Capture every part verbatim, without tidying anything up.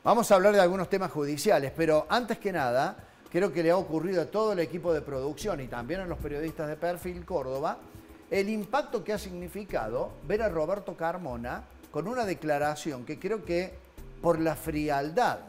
Vamos a hablar de algunos temas judiciales, pero antes que nada, creo que le ha ocurrido a todo el equipo de producción y también a los periodistas de Perfil Córdoba, el impacto que ha significado ver a Roberto Carmona con una declaración que creo que por la frialdad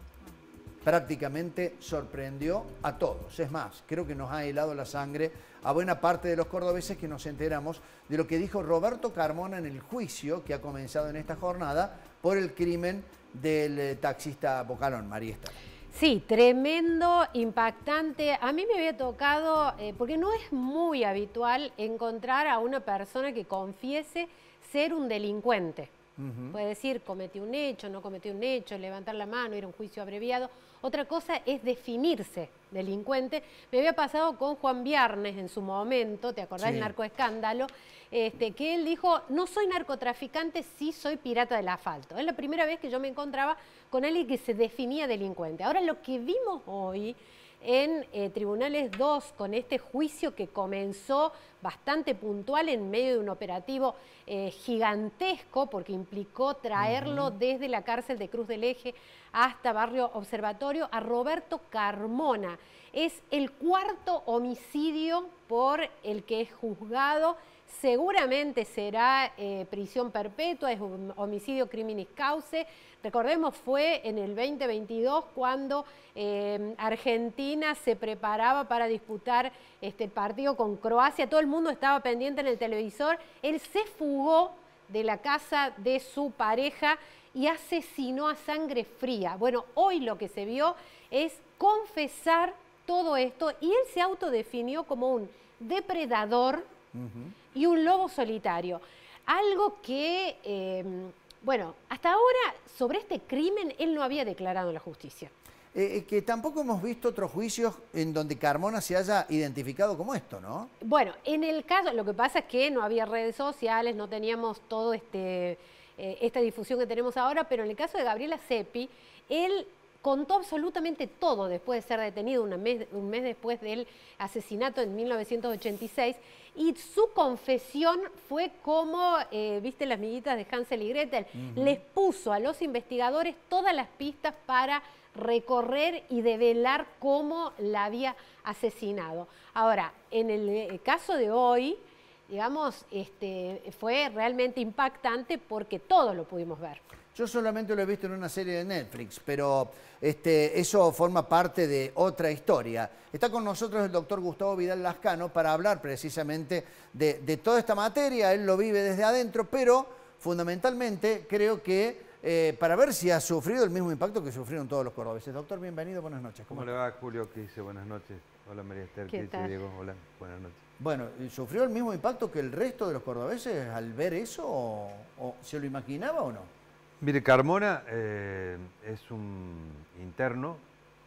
prácticamente sorprendió a todos. Es más, creo que nos ha helado la sangre a buena parte de los cordobeses que nos enteramos de lo que dijo Roberto Carmona en el juicio que ha comenzado en esta jornada por el crimen del taxista Bocalón, María Esther. Sí, tremendo, impactante. A mí me había tocado, eh, porque no es muy habitual encontrar a una persona que confiese ser un delincuente. Uh-huh. Puede decir, cometí un hecho, no cometí un hecho, levantar la mano, ir a un juicio abreviado. Otra cosa es definirse delincuente. Me había pasado con Juan Viernes en su momento, ¿te acordás del sí. narcoescándalo? Este, que él dijo, no soy narcotraficante, sí soy pirata del asfalto. Es la primera vez que yo me encontraba con alguien que se definía delincuente. Ahora lo que vimos hoy en eh, Tribunales dos, con este juicio que comenzó bastante puntual en medio de un operativo eh, gigantesco, porque implicó traerlo uh-huh. desde la cárcel de Cruz del Eje hasta Barrio Observatorio, a Roberto Carmona. Es el cuarto homicidio por el que es juzgado. Seguramente será eh, prisión perpetua, es un homicidio criminis causa. Recordemos, fue en el veinte veintidós cuando eh, Argentina se preparaba para disputar este partido con Croacia. Todo el mundo estaba pendiente en el televisor. Él se fugó de la casa de su pareja y asesinó a sangre fría. Bueno, hoy lo que se vio es confesar todo esto y él se autodefinió como un depredador uh-huh. y un lobo solitario. Algo que, eh, bueno, hasta ahora sobre este crimen él no había declarado en la justicia. Eh, que tampoco hemos visto otros juicios en donde Carmona se haya identificado como esto, ¿no? Bueno, en el caso, lo que pasa es que no había redes sociales, no teníamos todo este, eh, esta difusión que tenemos ahora, pero en el caso de Gabriela Seppi, él contó absolutamente todo después de ser detenido un mes, un mes después del asesinato en mil novecientos ochenta y seis, y su confesión fue como, eh, viste las miguitas de Hansel y Gretel, uh-huh. les puso a los investigadores todas las pistas para recorrer y develar cómo la había asesinado. Ahora, en el caso de hoy, digamos, este, fue realmente impactante porque todo lo pudimos ver. Yo solamente lo he visto en una serie de Netflix, pero este, eso forma parte de otra historia. Está con nosotros el doctor Gustavo Vidal Lascano para hablar precisamente de, de toda esta materia. Él lo vive desde adentro, pero fundamentalmente creo que eh, para ver si ha sufrido el mismo impacto que sufrieron todos los cordobeses. Doctor, bienvenido, buenas noches. ¿Cómo, ¿Cómo le va, Julio? ¿Qué dice? Buenas noches. Hola, María Esther. ¿Qué, ¿Qué dice, Diego? Hola, buenas noches. Bueno, ¿sufrió el mismo impacto que el resto de los cordobeses al ver eso o, o se lo imaginaba o no? Mire, Carmona eh, es un interno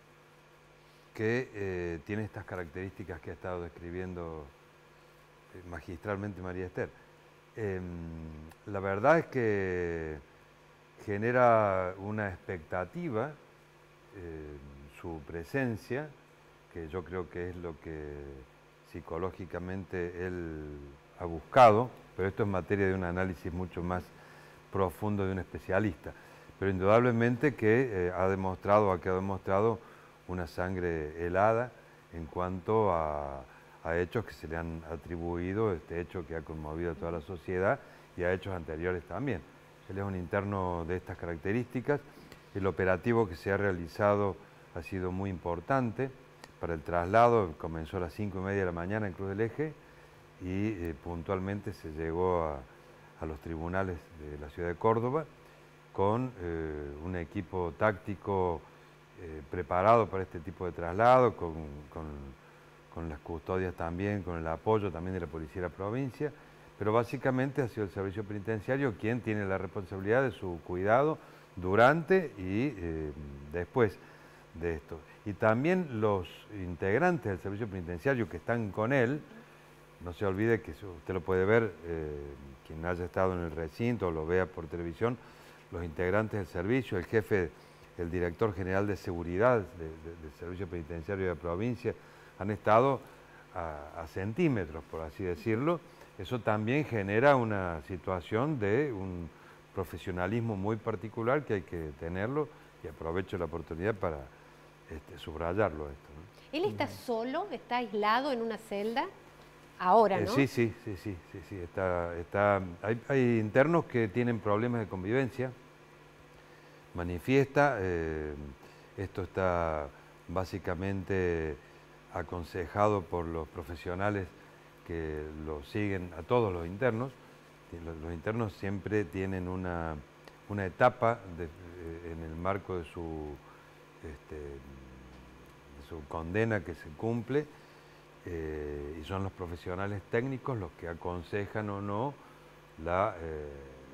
que eh, tiene estas características que ha estado describiendo eh, magistralmente María Esther. Eh, la verdad es que genera una expectativa eh, su presencia, que yo creo que es lo que psicológicamente él ha buscado, pero esto es materia de un análisis mucho más profundo de un especialista, pero indudablemente que eh, ha demostrado, ha quedado demostrado una sangre helada en cuanto a, a hechos que se le han atribuido, este hecho que ha conmovido a toda la sociedad y a hechos anteriores también. Él es un interno de estas características. El operativo que se ha realizado ha sido muy importante para el traslado, comenzó a las cinco y media de la mañana en Cruz del Eje y eh, puntualmente se llegó a a los tribunales de la ciudad de Córdoba, con eh, un equipo táctico eh, preparado para este tipo de traslado, con, con, con las custodias también, con el apoyo también de la Policía de la provincia, pero básicamente ha sido el servicio penitenciario quien tiene la responsabilidad de su cuidado durante y eh, después de esto. Y también los integrantes del servicio penitenciario que están con él, no se olvide que usted lo puede ver, eh, quien haya estado en el recinto o lo vea por televisión, los integrantes del servicio, el jefe, el director general de seguridad de, de, del servicio penitenciario de la provincia, han estado a, a centímetros, por así decirlo. Eso también genera una situación de un profesionalismo muy particular que hay que tenerlo y aprovecho la oportunidad para este, subrayarlo esto, ¿no? ¿Él está solo, está aislado en una celda? Ahora, ¿no? Eh, sí, sí, sí, sí, sí, sí, está, está, hay, hay internos que tienen problemas de convivencia, manifiesta, eh, esto está básicamente aconsejado por los profesionales que lo siguen a todos los internos. Los, los internos siempre tienen una, una etapa de, eh, en el marco de su, este, de su condena que se cumple, eh, y son los profesionales técnicos los que aconsejan o no la, eh,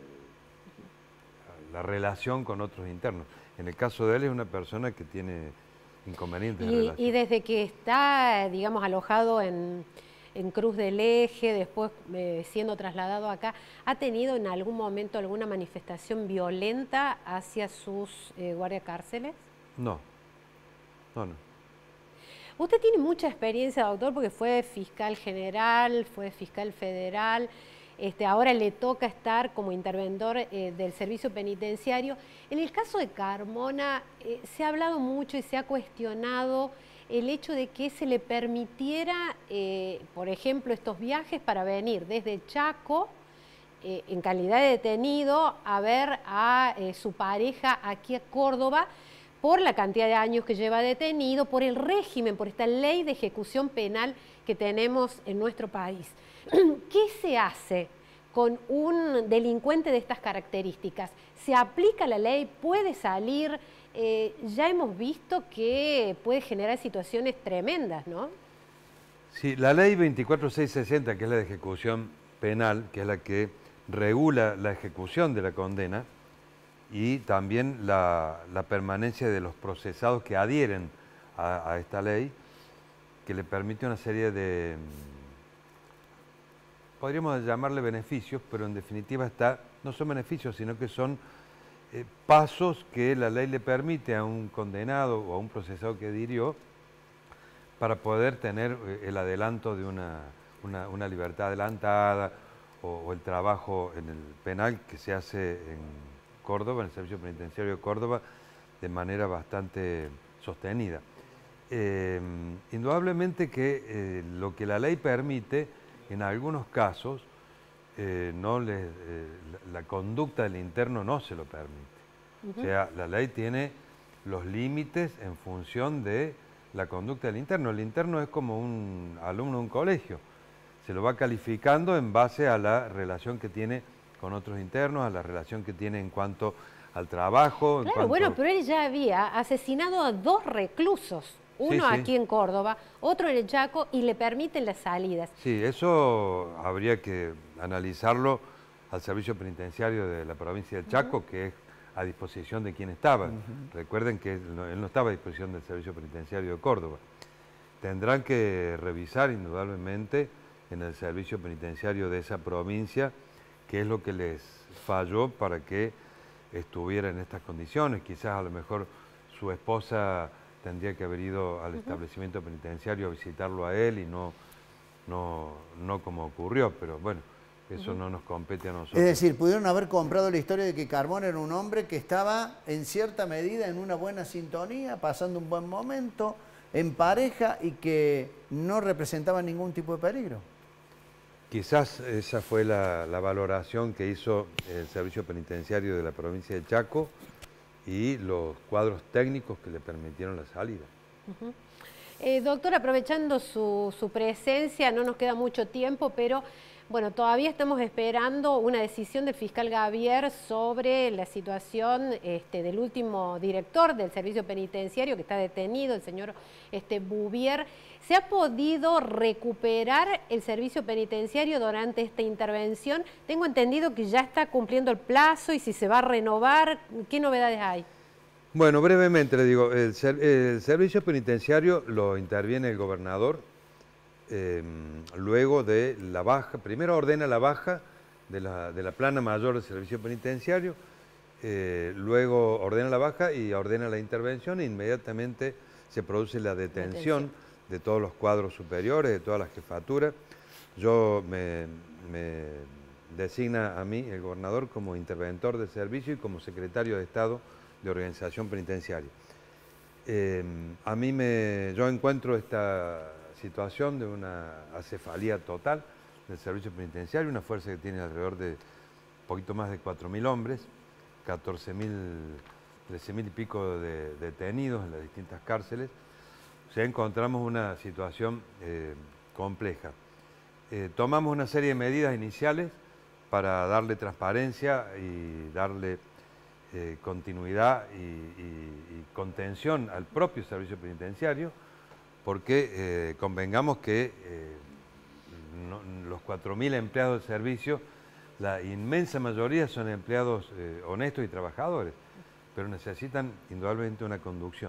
la relación con otros internos. En el caso de él es una persona que tiene inconvenientes de Y, relación. y desde que está, digamos, alojado en, en Cruz del Eje, después eh, siendo trasladado acá, ¿ha tenido en algún momento alguna manifestación violenta hacia sus eh, guardiacárceles? No, no, no. Usted tiene mucha experiencia, doctor, porque fue fiscal general, fue fiscal federal, este, ahora le toca estar como interventor eh, del servicio penitenciario. En el caso de Carmona, eh, se ha hablado mucho y se ha cuestionado el hecho de que se le permitiera, eh, por ejemplo, estos viajes para venir desde Chaco, eh, en calidad de detenido, a ver a eh, su pareja aquí a Córdoba, por la cantidad de años que lleva detenido, por el régimen, por esta ley de ejecución penal que tenemos en nuestro país. ¿Qué se hace con un delincuente de estas características? ¿Se aplica la ley? ¿Puede salir? Eh, ya hemos visto que puede generar situaciones tremendas, ¿no? Sí, la ley veinticuatro mil seiscientos sesenta, que es la de ejecución penal, que es la que regula la ejecución de la condena, y también la, la permanencia de los procesados que adhieren a, a esta ley, que le permite una serie de, podríamos llamarle beneficios, pero en definitiva está, no son beneficios, sino que son eh, pasos que la ley le permite a un condenado o a un procesado que adhirió para poder tener eh, el adelanto de una, una, una libertad adelantada o, o el trabajo en el penal que se hace en Córdoba, en el Servicio Penitenciario de Córdoba, de manera bastante sostenida. Eh, indudablemente que eh, lo que la ley permite, en algunos casos, eh, no les, eh, la, la conducta del interno no se lo permite. Uh-huh. O sea, la ley tiene los límites en función de la conducta del interno. El interno es como un alumno de un colegio. Se lo va calificando en base a la relación que tiene con otros internos, a la relación que tiene en cuanto al trabajo. Claro, cuanto... bueno, pero él ya había asesinado a dos reclusos, uno sí, sí. aquí en Córdoba, otro en el Chaco, y le permiten las salidas. Sí, eso habría que analizarlo al servicio penitenciario de la provincia del Chaco, uh-huh. que es a disposición de quien estaba. Uh-huh. Recuerden que él no, él no estaba a disposición del servicio penitenciario de Córdoba. Tendrán que revisar indudablemente en el servicio penitenciario de esa provincia qué es lo que les falló para que estuviera en estas condiciones. Quizás a lo mejor su esposa tendría que haber ido al uh-huh. establecimiento penitenciario a visitarlo a él y no, no, no como ocurrió, pero bueno, eso uh-huh. no nos compete a nosotros. Es decir, pudieron haber comprado la historia de que Carmona era un hombre que estaba en cierta medida en una buena sintonía, pasando un buen momento, en pareja y que no representaba ningún tipo de peligro. Quizás esa fue la, la valoración que hizo el Servicio Penitenciario de la provincia de Chaco y los cuadros técnicos que le permitieron la salida. Uh-huh. eh, doctor, aprovechando su, su presencia, no nos queda mucho tiempo, pero bueno, todavía estamos esperando una decisión del fiscal Gavier sobre la situación este, del último director del servicio penitenciario que está detenido, el señor este, Bouvier. ¿Se ha podido recuperar el servicio penitenciario durante esta intervención? Tengo entendido que ya está cumpliendo el plazo y si se va a renovar, ¿qué novedades hay? Bueno, brevemente le digo, el, ser, el servicio penitenciario lo interviene el gobernador, eh, luego de la baja, primero ordena la baja de la, de la plana mayor del servicio penitenciario, eh, luego ordena la baja y ordena la intervención e inmediatamente se produce la detención. detención. de todos los cuadros superiores, de todas las jefaturas. Yo me, me designa a mí el gobernador como interventor del servicio y como secretario de Estado de organización penitenciaria. Eh, a mí me, yo encuentro esta situación de una acefalía total del servicio penitenciario, una fuerza que tiene alrededor de poquito más de cuatro mil hombres, catorce mil, trece mil y pico de detenidos en las distintas cárceles. O sea, encontramos una situación eh, compleja. Eh, tomamos una serie de medidas iniciales para darle transparencia y darle eh, continuidad y, y, y contención al propio servicio penitenciario, porque eh, convengamos que eh, no, los cuatro mil empleados del servicio, la inmensa mayoría son empleados eh, honestos y trabajadores, pero necesitan indudablemente una conducción.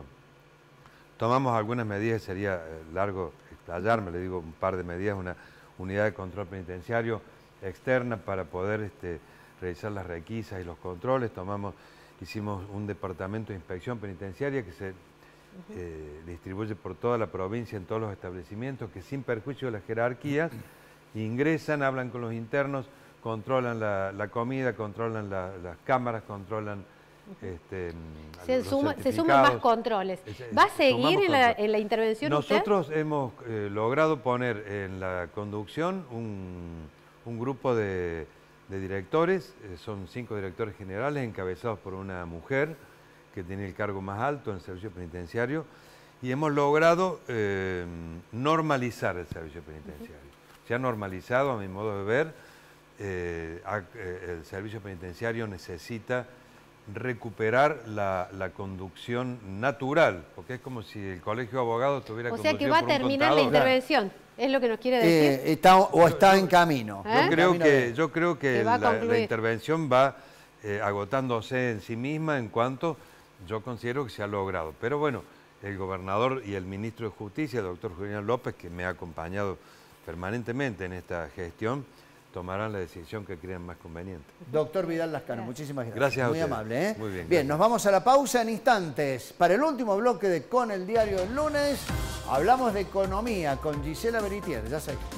Tomamos algunas medidas, sería eh, largo explayarme, le digo un par de medidas, una unidad de control penitenciario externa para poder este, realizar las requisas y los controles. Tomamos, hicimos un departamento de inspección penitenciaria que se eh, distribuye por toda la provincia en todos los establecimientos, que sin perjuicio de las jerarquías ingresan, hablan con los internos, controlan la, la comida, controlan la, las cámaras, controlan este, se, los suma, se suman más controles. ¿Va a seguir en la, en la intervención Nosotros usted? hemos eh, logrado poner en la conducción un, un grupo de, de directores, eh, son cinco directores generales encabezados por una mujer que tiene el cargo más alto en el servicio penitenciario, y hemos logrado eh, normalizar el servicio penitenciario. Uh-huh. Se ha normalizado, a mi modo de ver, eh, a, eh, el servicio penitenciario necesita recuperar la, la conducción natural, porque es como si el colegio de abogados tuviera o sea conducido que va a terminar la intervención, ¿es lo que nos quiere decir? Eh, está, o está en camino. Yo, ¿Eh? creo, camino que, de... yo creo que la, la intervención va eh, agotándose en sí misma en cuanto yo considero que se ha logrado. Pero bueno, el gobernador y el ministro de Justicia, el doctor Julián López, que me ha acompañado permanentemente en esta gestión, tomarán la decisión que crean más conveniente. Doctor Vidal Lascano, gracias. Muchísimas gracias. Gracias a Muy usted. amable. ¿eh? Muy bien. Bien, gracias. Nos vamos a la pausa en instantes. Para el último bloque de Con el Diario del Lunes, hablamos de economía con Gisela Beritier. Ya seguimos.